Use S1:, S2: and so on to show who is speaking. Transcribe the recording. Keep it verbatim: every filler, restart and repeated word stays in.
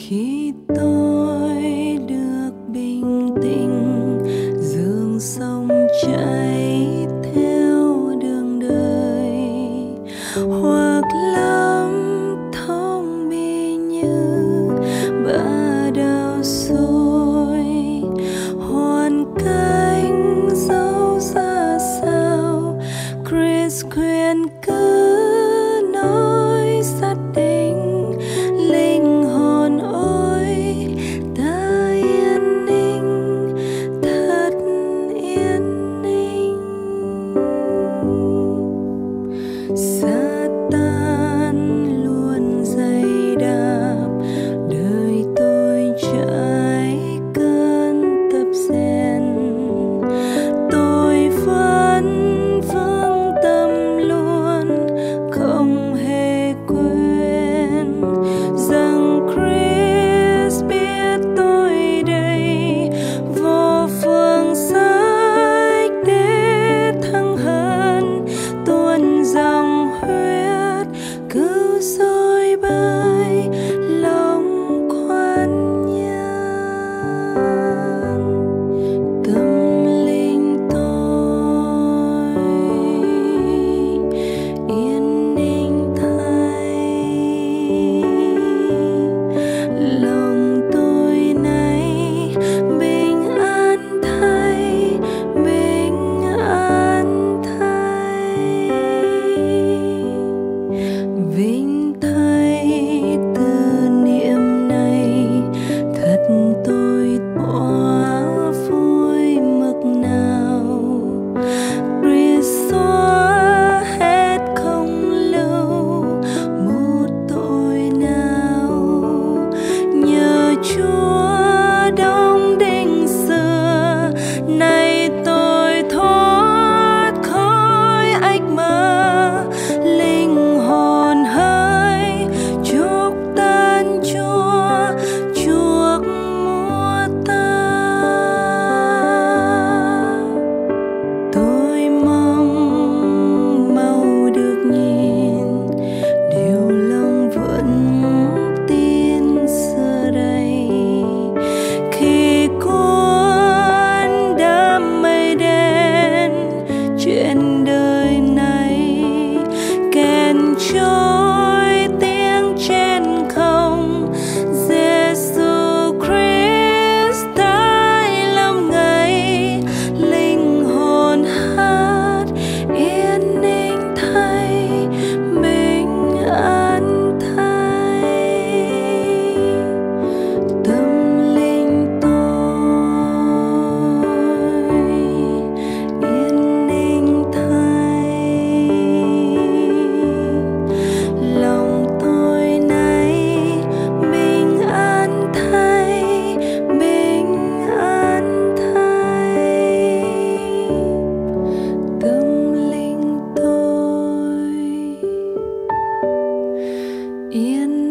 S1: khi tôi được bình tĩnh dường sông chảy theo đường đời, hoặc lâm thông bi như bờ đào xôi, hoàn cảnh dẫu ra sao Chris khuyên cứ nói xác định linh hồn ôi ta yên ninh, thật yên ninh. Sa tan luôn dày đạp đời tôi trải cơn tập rèn, tôi vẫn vững tâm luôn không hề quên rằng Chris biết tôi đây vô phương sách để thăng hơn, tuôn dòng huyết cứ dối bời lòng khoan nhàn. Tâm linh tôi yên ninh thay, lòng tôi nay bình an thay, bình an thay, vinh thay từ niệm này thật tôi bỏ vui mực nào. Chris xóa hết không lưu một tội nào, nhờ Chúa đóng đinh xưa nay tôi thoát khỏi ách mơ, linh hồn hơi chúc tan Chúa chuộc mua ta. Tôi mong mau được nhìn điều lòng vẫn tin xưa đây, khi cuốn đám mây đen trên đời này kèn trôi tiếng trên không. Giêsu Christ tái lâm ngày, linh hồn hát yên ninh thay, bình an thay. Tâm linh tôi yên ninh thay, lòng tôi nay bình an thay, bình an thay. Tâm linh tôi yên